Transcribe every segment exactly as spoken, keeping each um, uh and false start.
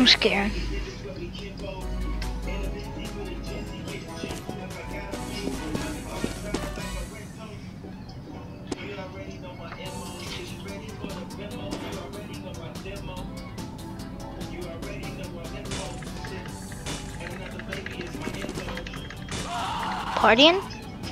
I'm scared. Partying?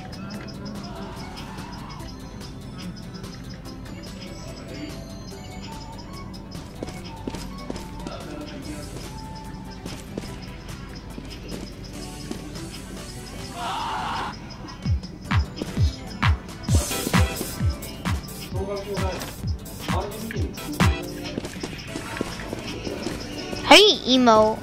How do you emo?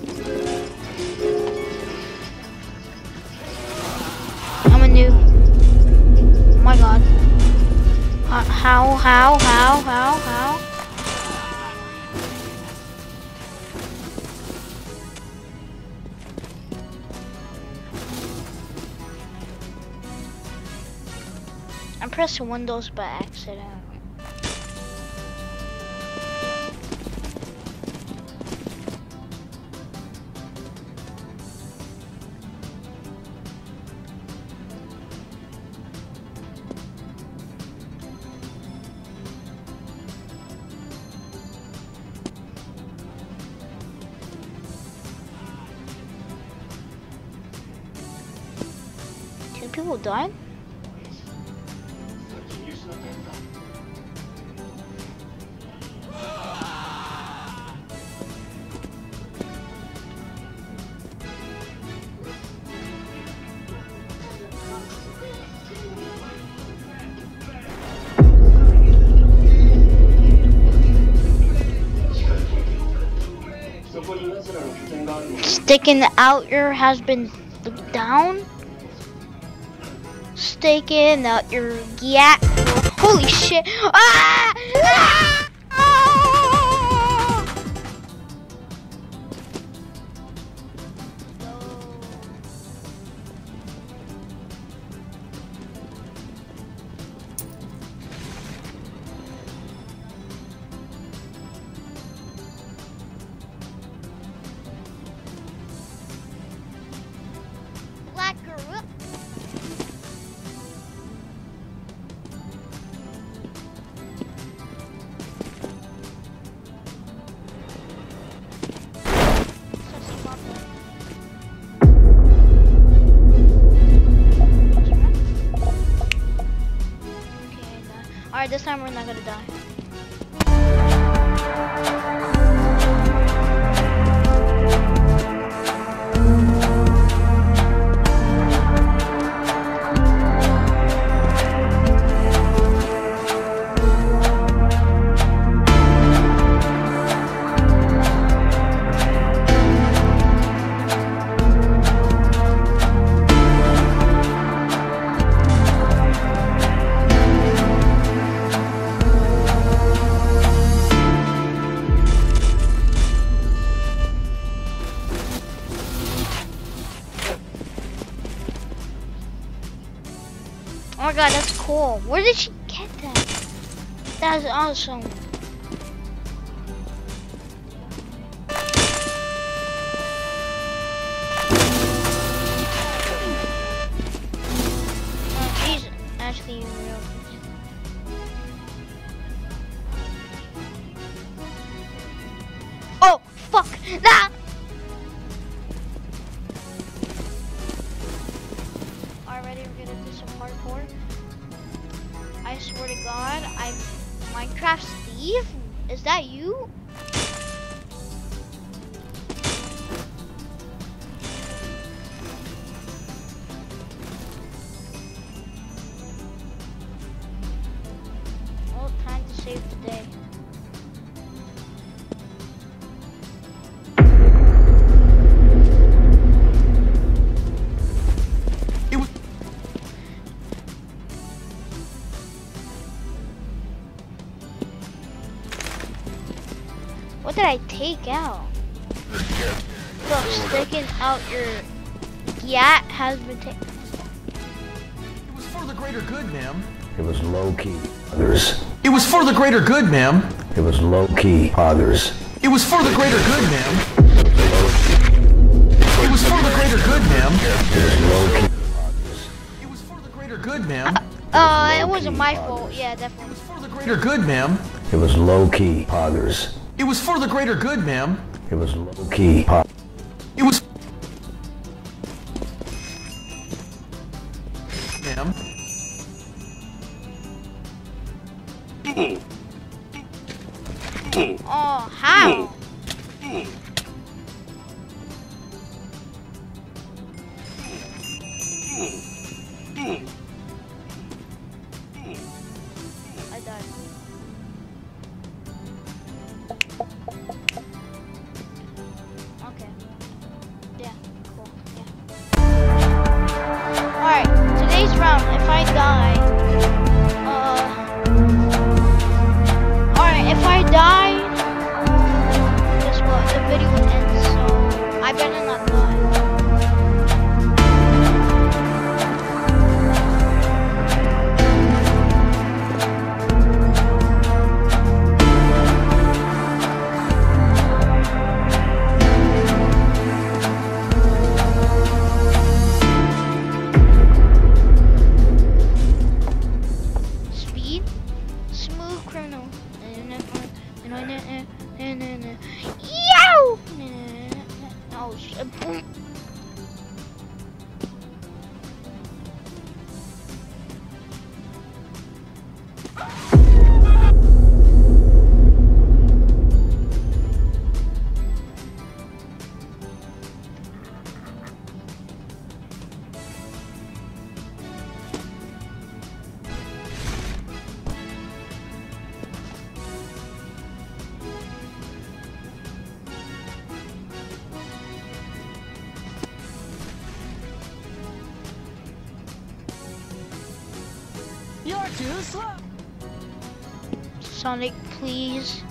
I'm a noob. Oh my god. Uh, how, how, how, how, how? I'm pressing Windows by accident. Two people died? Sticking out your has been down. Sticking out your gat. Holy shit! Ah! Ah! Ah! Black girl. Alright, this time we're not gonna die. Oh my god, that's cool. Where did she get that? That's awesome. Oh, she's actually real. Oh, fuck! Nah! Already, we're gonna do some hardcore. I swear to God, I'm Minecraft Steve. Is that you? Well, time to save the day. What did I take out? Look, sticking out your gat has been taken. It was for the greater good, ma'am. It was low-key. Others. It was for the greater good, ma'am. It was low-key. Others. It was for the greater good, ma'am. It was for the greater good, ma'am. It was for the greater good, ma'am. Uh, it wasn't my fault. Yeah, definitely. It was for the greater good, ma'am. It was low-key poggers. It was for the greater good, ma'am. It was low-key pog. It was... Ma'am. Oh, how? I died. Okay. Yeah, cool. Yeah. Alright, today's round, if I die, uh... Alright, if I die, guess what? The video ends, so I better not die. Speed, smooth criminal. Yow! Oh shit. You're too slow. Sonic, please.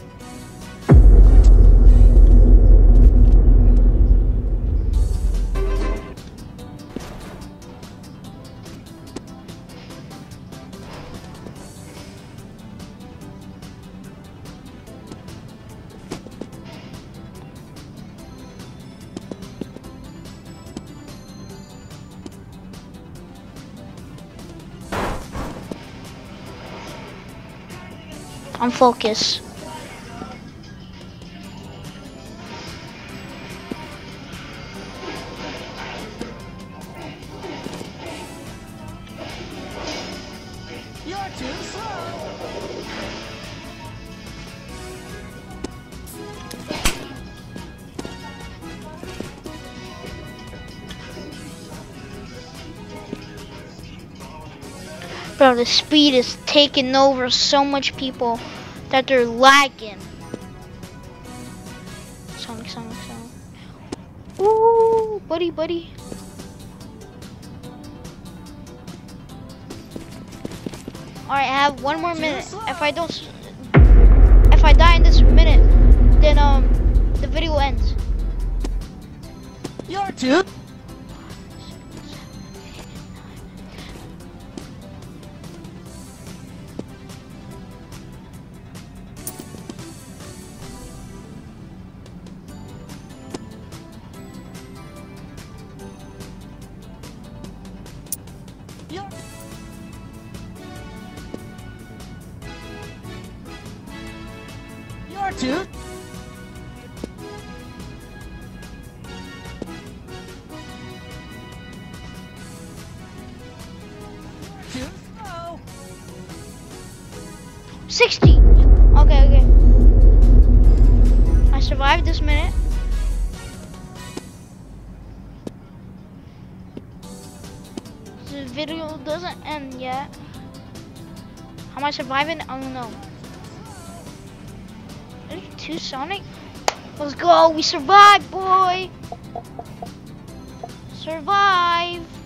I'm focused. You're too slow. Bro, the speed is taking over so much people that they're lagging. Sonic, Sonic, Sonic. Ooh, buddy, buddy. Alright, I have one more minute. If I don't, if I die in this minute, then um, the video ends. You're too... You're... You're too... Too slow. sixty. Okay, okay. I survived this minute. The video doesn't end yet. How am I surviving? I don't know. There's two Sonic. Let's go. We survived, boy. Survive.